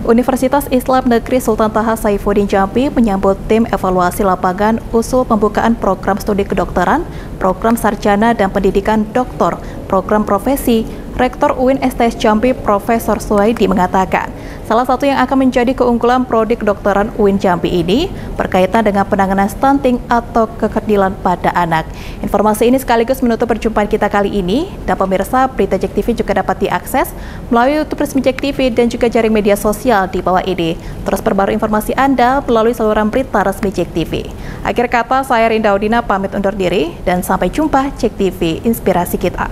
Universitas Islam Negeri Sultan Taha Saifuddin Jambi menyambut tim evaluasi lapangan usul pembukaan program studi kedokteran, program sarjana dan pendidikan doktor, program profesi. Rektor UIN STS Jambi Profesor Suwaidi mengatakan, salah satu yang akan menjadi keunggulan prodi kedokteran UIN Jambi ini berkaitan dengan penanganan stunting atau kekerdilan pada anak. Informasi ini sekaligus menutup perjumpaan kita kali ini. Dan pemirsa, berita JEK TV juga dapat diakses melalui YouTube resmi JEK TV dan juga jaring media sosial di bawah ini. Terus perbarui informasi Anda melalui saluran berita resmi JEK TV. Akhir kata, saya Rinda Udina pamit undur diri dan sampai jumpa JEK TV, inspirasi kita.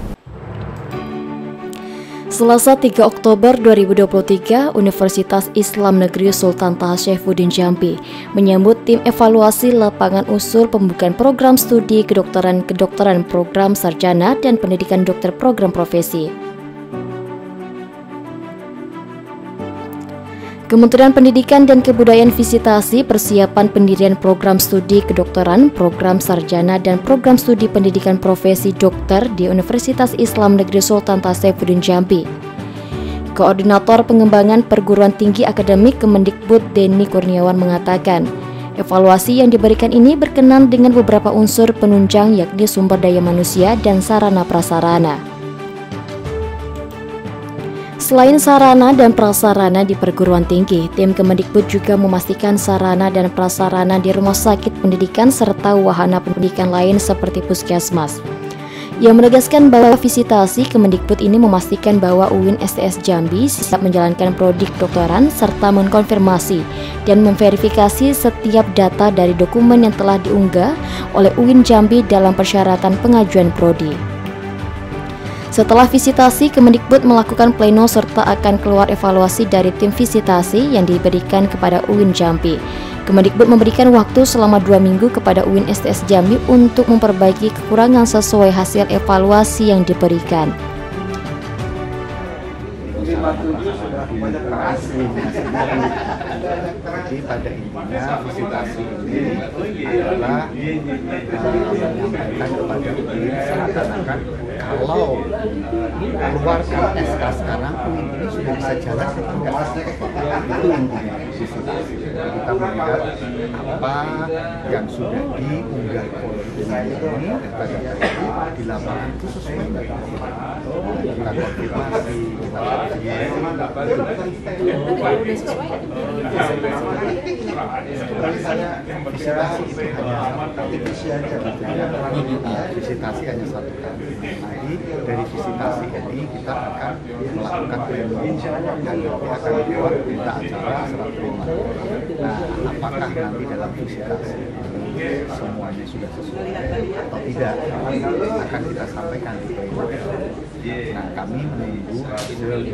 Selasa 3 Oktober 2023, Universitas Islam Negeri Sultan Taha Saifuddin Jambi menyambut tim evaluasi lapangan usul pembukaan program studi kedokteran, program sarjana, dan pendidikan dokter program profesi. Kementerian Pendidikan dan Kebudayaan visitasi persiapan pendirian program studi kedokteran, program sarjana, dan program studi pendidikan profesi dokter di Universitas Islam Negeri Sultan Taha Saifuddin Jambi. Koordinator Pengembangan Perguruan Tinggi Akademik Kemendikbud Denny Kurniawan mengatakan, evaluasi yang diberikan ini berkenan dengan beberapa unsur penunjang yakni sumber daya manusia dan sarana prasarana. Selain sarana dan prasarana di perguruan tinggi, tim Kemendikbud juga memastikan sarana dan prasarana di rumah sakit pendidikan serta wahana pendidikan lain seperti puskesmas. Ia menegaskan bahwa visitasi Kemendikbud ini memastikan bahwa UIN STS Jambi siap menjalankan prodi kedokteran serta mengkonfirmasi dan memverifikasi setiap data dari dokumen yang telah diunggah oleh UIN Jambi dalam persyaratan pengajuan prodi. Setelah visitasi, Kemendikbud melakukan pleno serta akan keluar evaluasi dari tim visitasi yang diberikan kepada UIN Jambi. Kemendikbud memberikan waktu selama 2 minggu kepada UIN STS Jambi untuk memperbaiki kekurangan sesuai hasil evaluasi yang diberikan. Jadi pada intinya visitasi ini adalah menyampaikan kepada UIN seakan-akan kalau keluarkan SK sekarang UIN ini sudah bisa jalan atau enggak. Itu intinya visitasi. Kita melihat apa yang sudah diunggah oleh UIN ini data-data di lapangan itu sesuai dengan kita konfirmasi, kita visitasi itu hanya visitasi hanya satu kali. Dari visitasi ini kita akan melakukan pleno dan nanti akan keluar berita acara serah terima. Nah, apakah nanti dalam visitasi ini semuanya sudah sesuai atau tidak akan kita sampaikan di pleno. Nah, kami menunggu hasil dari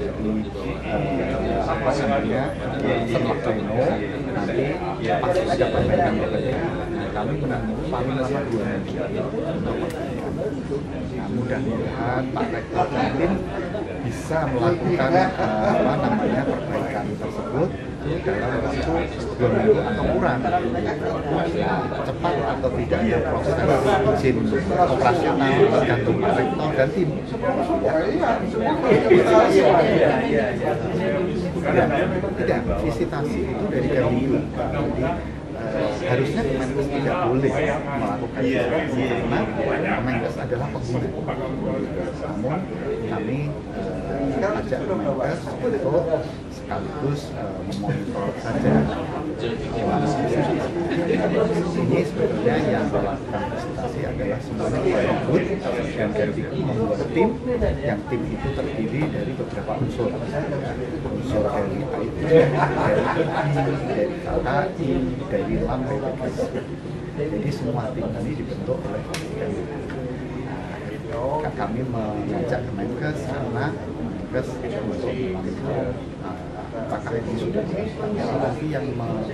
setelah pleno nanti pasti ada perbaikan. Nah, kami menunggu paling lama 2 minggu untuk perbaikan. Nah, mudah-mudahan Pak Rektor dan tim bisa melakukan perbaikan tersebut dalam waktu 2 minggu atau kurang. Cepat atau tidaknya proses izin operasional tergantung Pak Rektor dan tim. Tidak, visitasi itu dari kami. Jadi harusnya Kemenkes tidak boleh melakukan visitasi karena Kemenkes adalah pengguna. Namun kami ajak Kemenkes untuk sekaligus memonitor saja. Ini sebenarnya yang melakukan visitasi adalah semuanya Kemendikbud dan Kemdikbud membuat tim, yang tim itu terdiri dari beberapa unsur dari IT, dari KKI, dari LAM, jadi semua tim ini dibentuk oleh Kemdikbud. Kami mengajak Kemenkes karena Kemenkes untuk memonitor apakah ini sudah nanti yang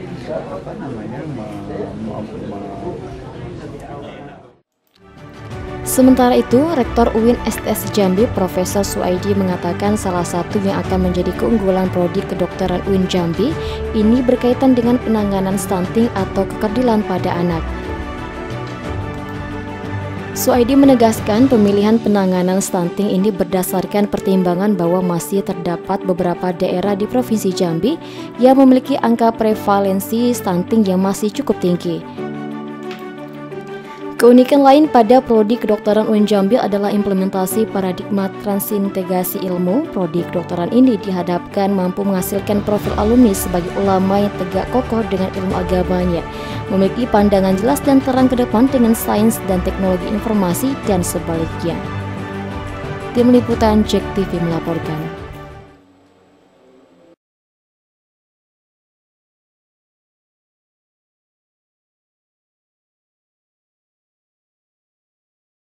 Sementara itu, Rektor UIN STS Jambi Profesor Suwaidi mengatakan salah satu yang akan menjadi keunggulan prodi kedokteran UIN Jambi ini berkaitan dengan penanganan stunting atau kekerdilan pada anak. Suaidi menegaskan pemilihan penanganan stunting ini berdasarkan pertimbangan bahwa masih terdapat beberapa daerah di Provinsi Jambi yang memiliki angka prevalensi stunting yang masih cukup tinggi. Keunikan lain pada Prodi Kedokteran UIN Jambi adalah implementasi paradigma transintegrasi ilmu. Prodi Kedokteran ini dihadapkan mampu menghasilkan profil alumni sebagai ulama yang tegak kokoh dengan ilmu agamanya, memiliki pandangan jelas dan terang ke depan dengan sains dan teknologi informasi dan sebaliknya. Tim Liputan JEK TV melaporkan.